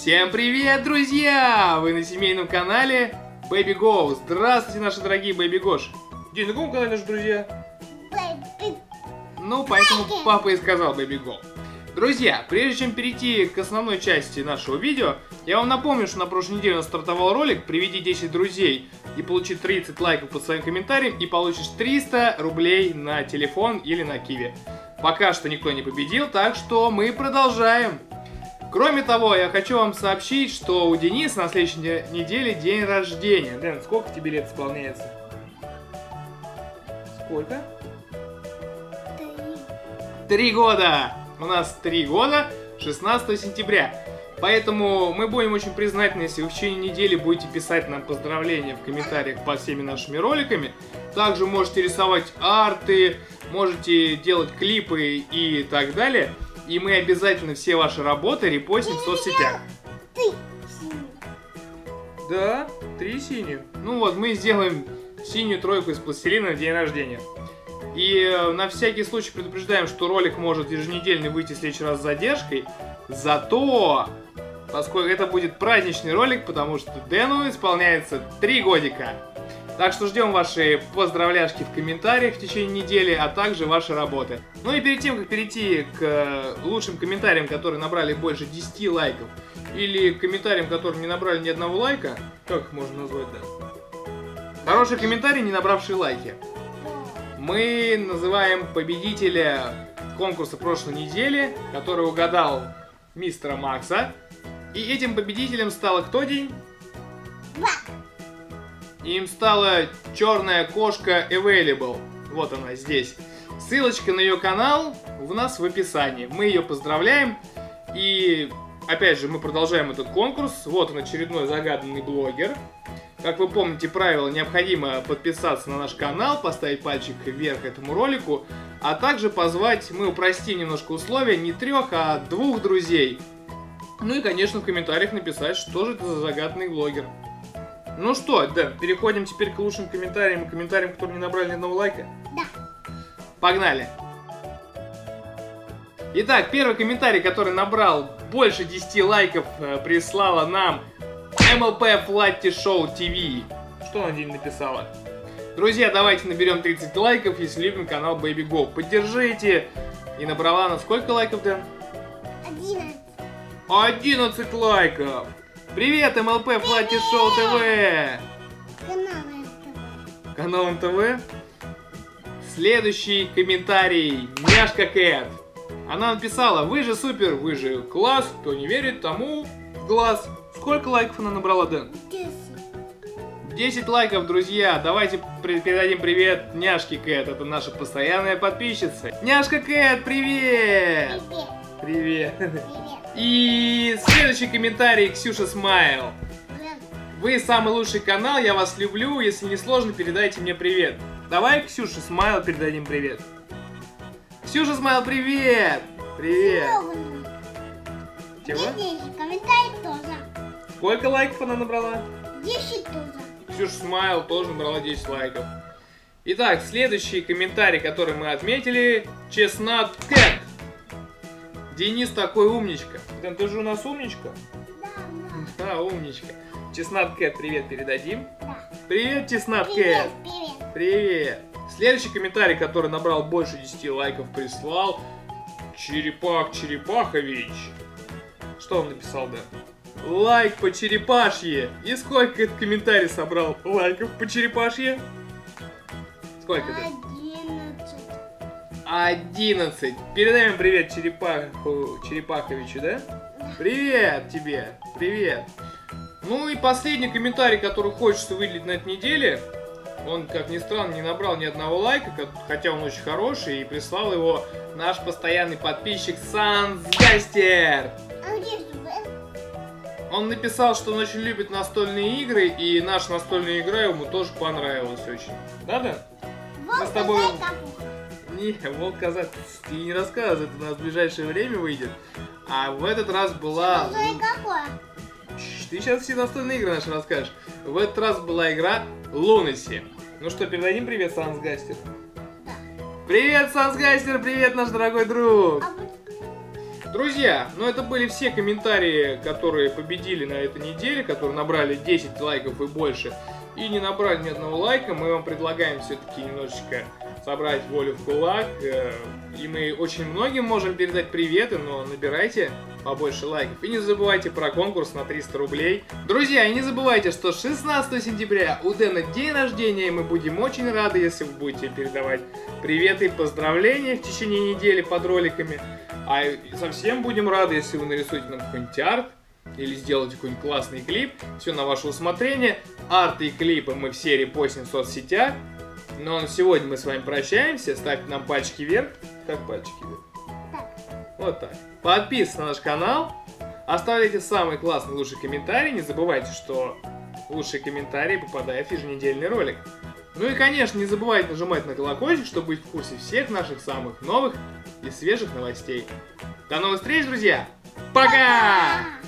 Всем привет, друзья! Вы на семейном канале Baby Go. Здравствуйте, наши дорогие Baby Gosh. День, на каком канале наши друзья? Ну, поэтому папа и сказал Baby Go. Друзья, прежде чем перейти к основной части нашего видео, я вам напомню, что на прошлой неделе у нас стартовал ролик «Приведи 10 друзей» и получи 30 лайков под своим комментарием, и получишь 300 рублей на телефон или на Киви. Пока что никто не победил, так что мы продолжаем. Кроме того, я хочу вам сообщить, что у Дениса на следующей неделе день рождения. Дэн, сколько тебе лет исполняется? Сколько? 3 года! У нас 3 года, 16 сентября. Поэтому мы будем очень признательны, если вы в течение недели будете писать нам поздравления в комментариях под всеми нашими роликами. Также можете рисовать арты, можете делать клипы и так далее. И мы обязательно все ваши работы репостим в соцсетях. 3 синие. Да, 3 синие. Ну вот, мы сделаем синюю тройку из пластилина на день рождения. И на всякий случай предупреждаем, что ролик может еженедельно выйти в следующий раз с задержкой. Зато, поскольку это будет праздничный ролик, потому что Дэну исполняется 3 годика. Так что ждем ваши поздравляшки в комментариях в течение недели, а также ваши работы. Ну и перед тем, как перейти к лучшим комментариям, которые набрали больше 10 лайков, или к комментариям, которые не набрали ни одного лайка, как их можно назвать, да? Хорошие комментарии, не набравшие лайки. Мы называем победителя конкурса прошлой недели, который угадал мистера Макса. И этим победителем стала кто, День? Им стала черная кошка Available. Вот она здесь. Ссылочка на ее канал у нас в описании. Мы ее поздравляем. И опять же мы продолжаем этот конкурс. Вот он, очередной загаданный блогер. Как вы помните правила, необходимо подписаться на наш канал, поставить пальчик вверх этому ролику, а также позвать, мы упростим немножко условия, не 3, а 2 друзей. Ну и, конечно, в комментариях написать, что же это за загаданный блогер. Ну что, Дэн, переходим теперь к лучшим комментариям, которые не набрали ни одного лайка? Да. Погнали! Итак, первый комментарий, который набрал больше 10 лайков, прислала нам MLP Flatty Show TV. Что она, День, написала? Друзья, давайте наберем 30 лайков, если любим канал Baby Go. Поддержите. И набрала на сколько лайков, Дэн? 11. 11 лайков. Привет, MLP Flatty Show TV. Канал НТВ. Следующий комментарий. Няшка Кэт. Она написала: вы же супер, вы же класс. Кто не верит, тому в глаз. Сколько лайков она набрала, Дэн? 10. 10 лайков, друзья. Давайте передадим привет Няшке Кэт. Это наша постоянная подписчица. Няшка Кэт, привет! Привет. Привет. И следующий комментарий. Ксюша Смайл. Вы самый лучший канал, я вас люблю. Если не сложно, передайте мне привет. Давай Ксюше Смайл передадим привет. Ксюша Смайл, привет! Привет! Чего? 10 комментариев тоже. Сколько лайков она набрала? 10 тоже. Ксюша Смайл тоже набрала 10 лайков. Итак, следующий комментарий, который мы отметили. Чеснат Кэт. Денис такой умничка. Дэн, ты же у нас умничка? Да. Да, умничка. Чеснат Кэт, привет передадим. Да. Привет, Чеснат Привет, Кэт. привет. Привет. Следующий комментарий, который набрал больше 10 лайков, прислал Черепах Черепахович. Что он написал, да? Лайк по черепашье. И сколько этот комментарий собрал лайков по черепашье? Сколько это? 11. 11. Передаем привет Черепаховичу, да? Привет тебе. Привет. Ну и последний комментарий, который хочется выделить на этой неделе. Он, как ни странно, не набрал ни одного лайка, хотя он очень хороший, и прислал его наш постоянный подписчик Сансгастер. А где же вы? Он написал, что он очень любит настольные игры, и наша настольная игра ему тоже понравилась очень. Да? Мы с тобой... Не, волк казак, ты не рассказывай, это у нас в ближайшее время выйдет. А в этот раз была... Какое? Ты сейчас все настольные игры наши расскажешь. В этот раз была игра Lunacy. Ну что, передадим привет Сансгастер? Да. Привет, Сансгастер, привет, наш дорогой друг. Друзья, ну это были все комментарии, которые победили на этой неделе, которые набрали 10 лайков и больше, и не набрали ни одного лайка. Мы вам предлагаем все-таки немножечко собрать волю в кулак, и мы очень многим можем передать приветы, но набирайте побольше лайков. И не забывайте про конкурс на 300 рублей. Друзья, и не забывайте, что 16 сентября у Дэна день рождения, и мы будем очень рады, если вы будете передавать приветы и поздравления в течение недели под роликами. А совсем будем рады, если вы нарисуете нам какой-нибудь арт или сделаете какой-нибудь классный клип. Все на ваше усмотрение. Арты и клипы мы все репостим в соцсетях. Но на сегодня мы с вами прощаемся. Ставьте нам пальчики вверх. Как пальчики вверх? Так. Вот так. Подписывайтесь на наш канал. Оставляйте самые классные, лучшие комментарии. Не забывайте, что лучшие комментарии попадают в еженедельный ролик. Ну и, конечно, не забывайте нажимать на колокольчик, чтобы быть в курсе всех наших самых новых и свежих новостей. До новых встреч, друзья! Пока!